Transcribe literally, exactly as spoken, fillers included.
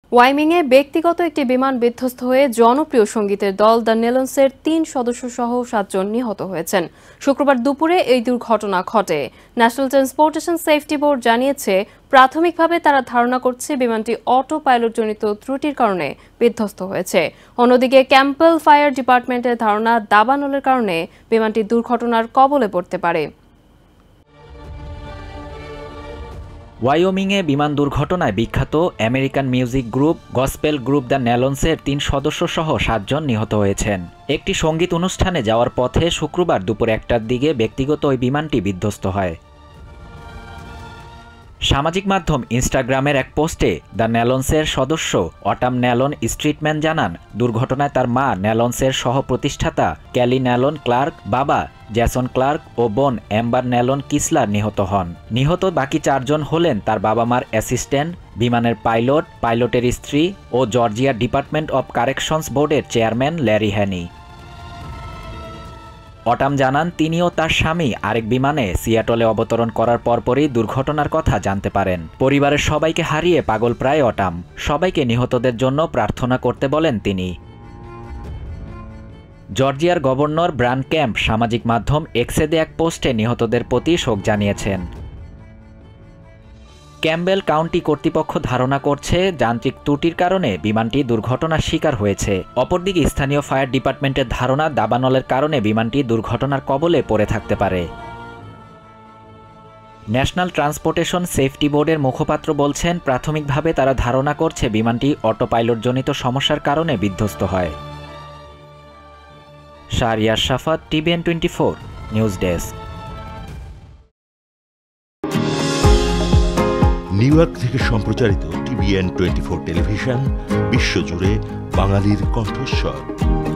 ওয়াইমিংয়ে ব্যক্তিগত একটি বিমান বিধ্বস্ত হয়ে জনপ্রিয় সঙ্গীতের দল দ্য নেলন্সের তিন সদস্য সহ সাতজন নিহত হয়েছেন। শুক্রবার দুপুরে এই দুর্ঘটনা ঘটে। ন্যাশনাল ট্রান্সপোর্টেশন সেফটি বোর্ড জানিয়েছে, প্রাথমিকভাবে তারা ধারণা করছে বিমানটি অটো পাইলটজনিত ত্রুটির কারণে বিধ্বস্ত হয়েছে। অন্যদিকে ক্যাম্পবেল ফায়ার ডিপার্টমেন্টের ধারণা দাবানলের কারণে বিমানটি দুর্ঘটনার কবলে পড়তে পারে। ওয়াইওমিংয়ে বিমান দুর্ঘটনায় বিখ্যাত American music group gospel group the নেলন্সের তিন সদস্য সহ সাতজন নিহত হয়েছেন। একটি সঙ্গীত অনুষ্ঠানে যাওয়ার পথে শুক্রবার দুপুর একটার দিকে ব্যক্তিগত ওই বিমানটি বিধ্বস্ত হয়। সামাজিক মাধ্যম ইনস্টাগ্রামের এক পোস্টে দ্য নেলন্সের সদস্য অটাম ন্যালন স্ট্রিটম্যান জানান, দুর্ঘটনায় তার মা নেলন্সের সহ প্রতিষ্ঠাতা ক্যালি ন্যালন ক্লার্ক, বাবা জ্যাসন ক্লার্ক ও বোন অ্যাম্বার ন্যালন কিসলার নিহত হন। নিহত বাকি চারজন হলেন তার বাবা মার অ্যাসিস্ট্যান্ট, বিমানের পাইলট, পাইলটের স্ত্রী ও জর্জিয়া ডিপার্টমেন্ট অব কারেকশনস বোর্ডের চেয়ারম্যান ল্যারি হ্যানি। অটাম জানান, তিনিও তার স্বামী আরেক বিমানে সিয়াটলে অবতরণ করার পরপরই দুর্ঘটনার কথা জানতে পারেন। পরিবারের সবাইকে হারিয়ে পাগল প্রায় অটাম। সবাইকে নিহতদের জন্য প্রার্থনা করতে বলেন তিনি। জর্জিয়ার গভর্নর ব্রান ক্যাম্প সামাজিক মাধ্যম এক্সে দেয়া এক পোস্টে নিহতদের প্রতি শোক জানিয়েছেন। ক্যাম্পবেল কাউন্টি কর্তৃপক্ষ ধারণা করছে যান্ত্রিক ত্রুটির কারণে বিমানটি দুর্ঘটনার শিকার হয়েছে। অপরদিকে স্থানীয় ফায়ার ডিপার্টমেন্টের ধারণা দাবানলের কারণে বিমানটি দুর্ঘটনার কবলে পড়ে থাকতে পারে। ন্যাশনাল ট্রান্সপোর্টেশন সেফটি বোর্ডের মুখপাত্র বলছেন, প্রাথমিকভাবে তারা ধারণা করছে বিমানটি অটো পাইলটজনিত সমস্যার কারণে বিধ্বস্ত হয়। Shahriar Shafat, TVN twenty four news desk. New York থেকে সম্প্রচারিত টিভিএন টোয়েন্টি ফোর টেলিভিশন বিশ্বজুড়ে বাঙালির কণ্ঠস্বর।